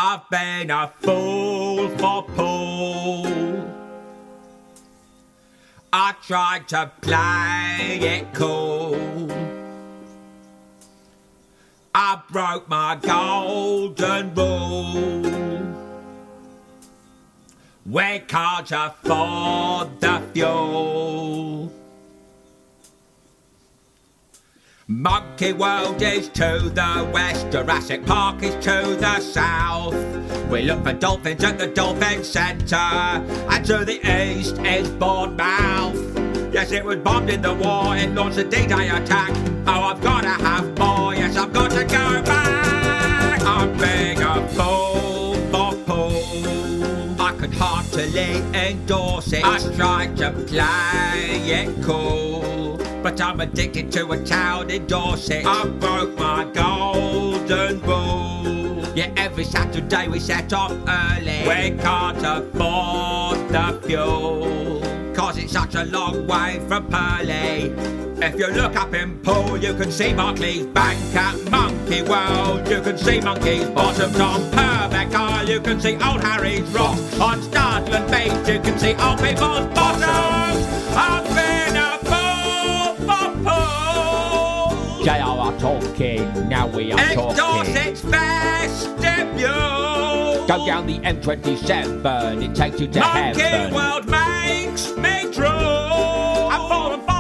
I've been a fool for Poole. I tried to play it cool. I broke my golden rule. We can't afford the fuel. Monkey World is to the west, Jurassic Park is to the south. We look for dolphins at the Dolphin Centre, and to the east is Bournemouth. Yes, it was bombed in the war, it launched a D-Day attack. Oh, I've gotta have more, yes, I've got to go back. I'm being a fool for Poole. I could heartily endorse it. I tried to play it cool, but I'm addicted to a town in Dorset. I broke my golden rule. Yeah, every Saturday we set off early. We can't afford the fuel, cause it's such a long way from Purley. If you look up in Poole, you can see Barclays Bank. At Monkey World, you can see monkeys' bottoms. On Purbeck Isle, you can see Old Harry's rocks. On Startland Beach, you can see old people's bottoms. I've been a JR talking, now we are talking. It's Dorset's vestibule. Go down the M27, it takes you to heaven. Monkey World makes me drool. I've fallen